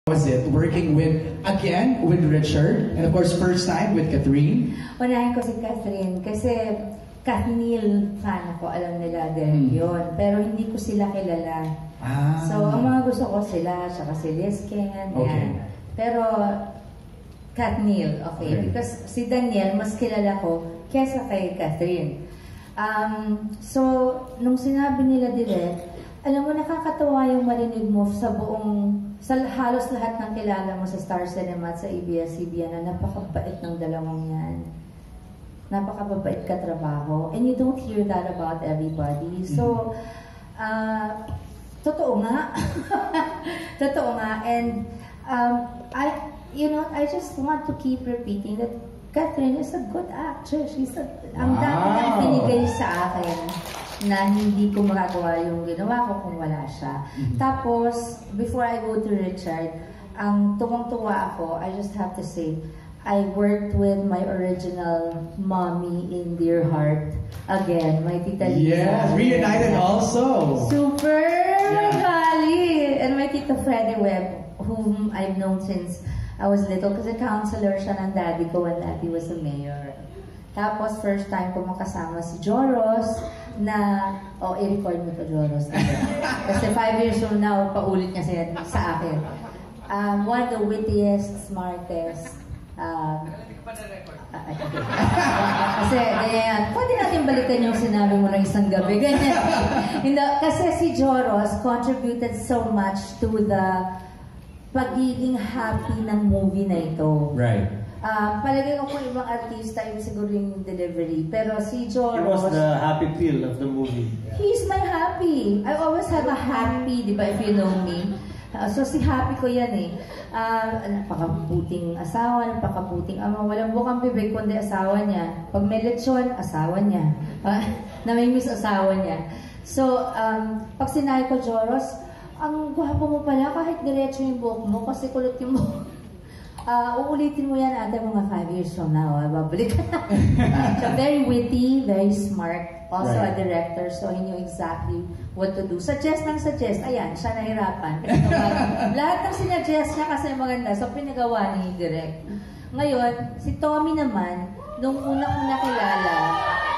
Was it working again with Richard, and of course first time with Catherine? Unahin ko si Catherine kasi Kathniel fan ako, alam nila din yun. Pero hindi ko sila kilala. So ang mga gusto ko sila, saka si Liz Ken, yan. Pero Kathniel, okay. Because si Daniel, mas kilala ko kesa kay Catherine. So, nung sinabi nila direct, alam mo, nakakatawa yung marinig mo sa halos lahat ng kilala mo sa Star Cinema at sa ABS-CBN na napakabait ng dalawang yan. Napakabait ka trabaho. And you don't hear that about everybody. So, totoo nga. Totoo nga. And, I just want to keep repeating that Catherine is a good actress. Ang dami nang pinigay sa akin na hindi ko magagawa yung ginawa ko kung wala siya. Tapos, before I go to Richard, ang tuwang-tuwa ako, I just have to say, I worked with my original mommy in Dear Heart. Again, my Tita Lisa. Yes, reunited also. Super Magali! And my Tita Freddie Webb, whom I've known since I was little, kasi counselor siya ng daddy ko when daddy was a mayor. Tapos, first time ko makasama si Joros na, i-record mo to, Joros. Kasi 5 years from now, paulit niya sa akin. One of the wittiest, smartest, kasi, pwede natin balikan yung sinabi mo ng isang gabi. Ganyan. Kasi si Joros contributed so much to the pagiging happy ng movie na ito. Right. Palagay ko kung ibang artista, yung siguro yung delivery. Pero si Joros... He was the happy pill of the movie. He's my happy. I always have a happy, di ba, if you know me. So si happy ko yan eh. Napakabuting asawa, napakabuting ama. Walang bukang bibig kundi asawa niya. Pag may lechon, asawa niya. Namimiss asawa niya. So, pag sinabi ko, Joros, ang gwapo mo pala kahit diretso yung buhok mo kasi kulot yung buhok. Uulitin mo yan ata mga 5 years from now. Babalik ka na. So, very witty, very smart. Also a director, so he knew exactly what to do. Suggest. Ayan, siya nahirapan. Lahat ng sinuggest niya kasi maganda. So, pinagawa ni Direk. Ngayon, si Tommy naman, nung unang nakilala,